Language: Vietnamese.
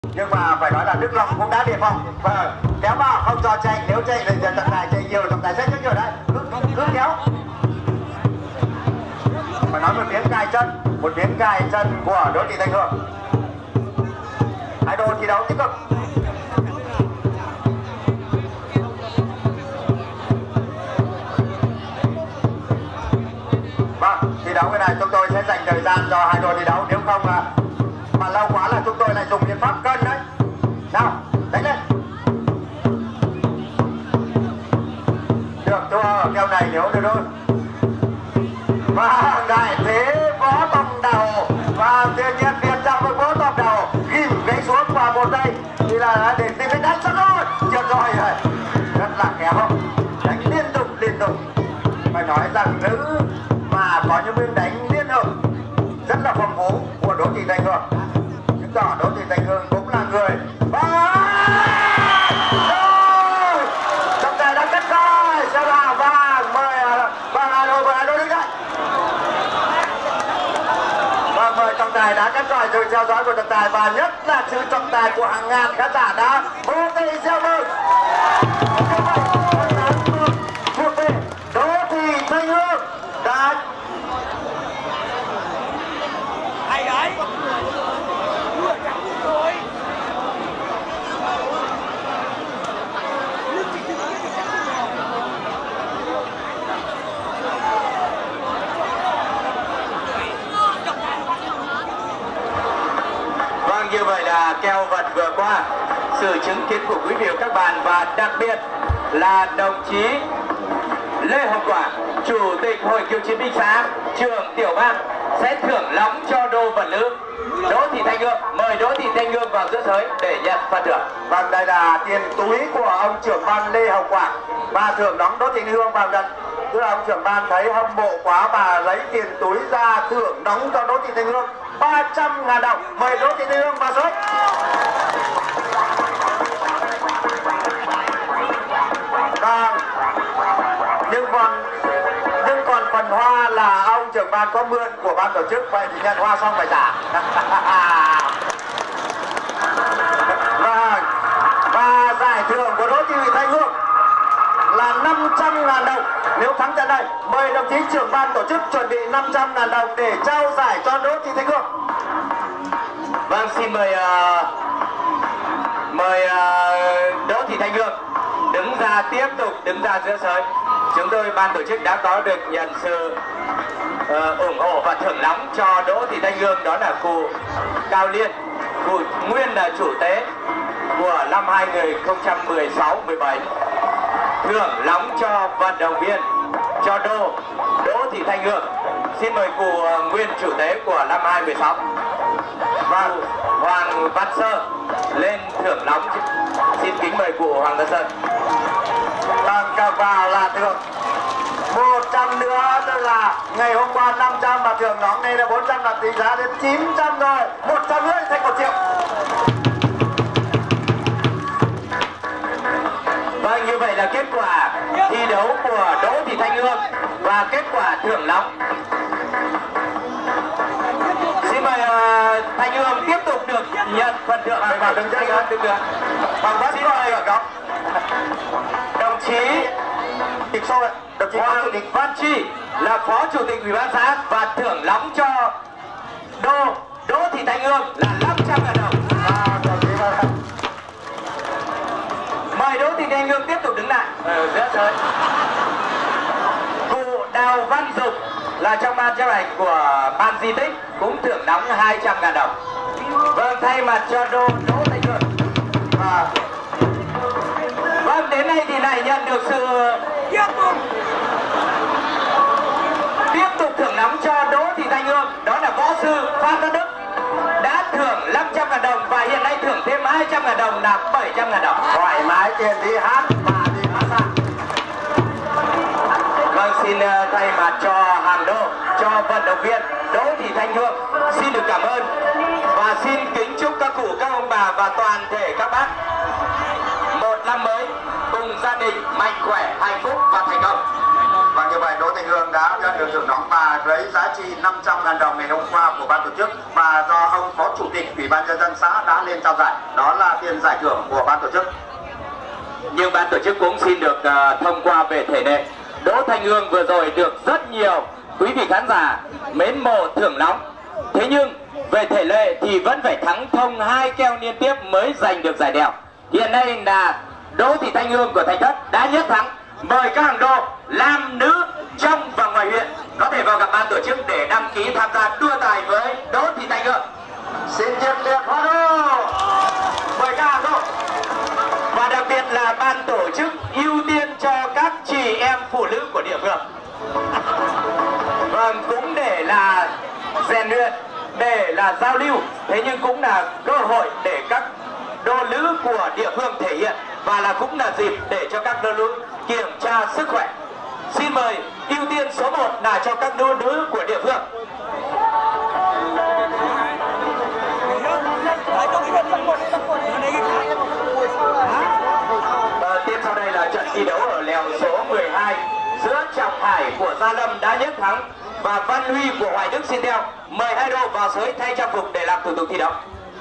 Nhưng mà phải nói là Đức Long cũng đã đề phòng. Và kéo vào không cho chạy, nếu chạy thì trọng tài chạy nhiều, trọng tài sẽ chết nhiều đấy. Cứ kéo. Phải nói một tiếng cài chân của Đỗ Thị Thanh Hương. Hai đội thi đấu tích cực. Vâng, thi đấu cái này chúng tôi sẽ dành thời gian cho hai đội thi đấu, nếu không mà lâu quá là chúng tôi lại dùng biện pháp cân đấy. Nào, đánh lên. Được thua ở kèo này nếu được thôi. Và đại thế võ tòng đầu và thiên nhiên Việt trong với võ tòng đầu ghim gáy xuống vào một tay thì là để tìm cái đánh sẵn rồi, trượt rồi, rất là khéo, đánh liên tục. Phải nói rằng nữ mà có những bên đánh liên hợp rất là phong phú của Đỗ Thị Thanh Hương, chứng tỏ Đỗ Thị Thanh Hương cũng là người trọng tài đã cắt coi sẽ là vàng. Mời Hà Nội đứng dậy. Và mời trọng tài đã cắt coi sự theo dõi của trọng tài, và nhất là sự trọng tài của hàng ngàn khán giả đã vỗ tay reo mừng. Thuộc về Đỗ Thị Thanh Hương đã như vậy là kèo vật vừa qua, sự chứng kiến của quý vị và các bạn, và đặc biệt là đồng chí Lê Hồng Quảng, Chủ tịch Hội Cựu chiến binh xã, trưởng tiểu ban sẽ thưởng nóng cho đô vật nữ Đỗ Thị Thanh Hương. Mời Đỗ Thị Thanh Hương vào giữa sới để nhận phần thưởng. Vâng, đây là tiền túi của ông trưởng ban Lê Hồng Quảng và thưởng nóng Đỗ Thị Thanh Hương vào trận. Tức là ông trưởng ban thấy hâm mộ quá và lấy tiền túi ra thưởng nóng cho Đỗ Thị Thanh Hương 300.000 đồng. Mời Đỗ Thị Thanh Hương vào sới. Vâng, nhưng còn phần hoa là ông trưởng ban có mượn của ban tổ chức, vậy thì nhận hoa xong phải trả. Và giải thưởng của Đỗ Thị Thanh Hương là 500.000 đồng nếu thắng trận này. Mời đồng chí trưởng ban tổ chức chuẩn bị 500.000 đồng để trao giải cho Đỗ Thị Thanh Hương. Vâng, xin mời Đỗ Thị Thanh Hương tiếp tục đứng ra giữa sới. Chúng tôi ban tổ chức đã có được nhận sự ủng hộ và thưởng nóng cho Đỗ Thị Thanh Hương, đó là cụ Cao Liên, cụ nguyên là chủ tế của năm 2016-17, thưởng nóng cho vận động viên cho Đỗ Thị Thanh Hương. Xin mời cụ nguyên chủ tế của năm 2016 và Hoàng Văn Sơ lên thưởng nóng. Xin kính mời cụ Hoàng Văn Sơ. Cả vào là thưởng 100 nữa, tức là ngày hôm qua 500 và thưởng nóng này là 400, là tỷ giá đến 900 rồi. 100 nữa thành 1 triệu. Vâng, như vậy là kết quả thi đấu của Đỗ Thị Thanh Hương và kết quả thưởng nóng. Xin mời Thanh Hương tiếp tục được nhận phần thưởng. Vào đứng dậy hơn, đứng được. Bằng bất rồi đó. Đồng chí Hoàng Văn Chi là Phó Chủ tịch Ủy ban xã và thưởng nóng cho Đỗ Thị Thanh Hương là 500.000 đồng. Mời Đỗ Thị Thanh Hương tiếp tục đứng lại ở giữa sới. Cụ Đào Văn Dục là trong ban chấp hành của ban di tích cũng thưởng nóng 200.000 đồng. Vâng, thay mặt cho Đỗ Thanh Hương. Vâng, đến nay thì lại nhận được sự tiếp tục thưởng nóng cho Đỗ Thị Thanh Hương, đó là võ sư Phan Văn Đức đã thưởng 500.000 đồng và hiện nay thưởng thêm 200.000 đồng là 700.000 đồng. Thoải mái tiền đi hát và đi massage. Vâng, xin thay mặt cho hàng đô, cho vận động viên Đỗ Thị Thanh Hương xin được cảm ơn và xin kính chúc các cụ, các ông bà và toàn thể các bác một năm mới cùng gia đình mạnh khỏe, hạnh phúc và thành công. Và như vậy Đỗ Thị Hương đã nhận được thưởng nóng và lấy giá trị 500.000 đồng ngày hôm qua của ban tổ chức và do ông Phó Chủ chủ tịch Ủy ban nhân dân xã đã lên trao giải, đó là tiền giải thưởng của ban tổ chức. Nhưng ban tổ chức cũng xin được thông qua về thể lệ. Đỗ Thanh Hương vừa rồi được rất nhiều quý vị khán giả mến mộ thưởng nóng. Thế nhưng về thể lệ thì vẫn phải thắng thông 2 keo liên tiếp mới giành được giải đèo. Hiện nay là Đỗ Thị Thanh Hương của Thạch Thất đã nhất thắng. Mời các hàng đô nam nữ trong và ngoài huyện có thể vào gặp ban tổ chức để đăng ký tham gia đua tài với Đỗ Thị Thanh Hương. Xin nhiệt liệt hoan hô. Mời các hàng đô. Và đặc biệt là ban tổ chức ưu tiên cho các chị em phụ nữ của địa phương. Vâng, cũng để là rèn luyện, để là giao lưu, thế nhưng cũng là cơ hội để các đô nữ của địa phương thể hiện, và là cũng là dịp để cho các đô nữ kiểm tra sức khỏe. Xin mời ưu tiên số 1 là cho các đô nữ của địa phương. Tiếp sau đây là trận thi đấu ở lèo số 12 giữa Trọng Hải của Gia Lâm đã nhất thắng và Văn Huy của Hoài Đức xin theo. Mời hai đô vào sới thay trang phục để làm thủ tục thi đấu.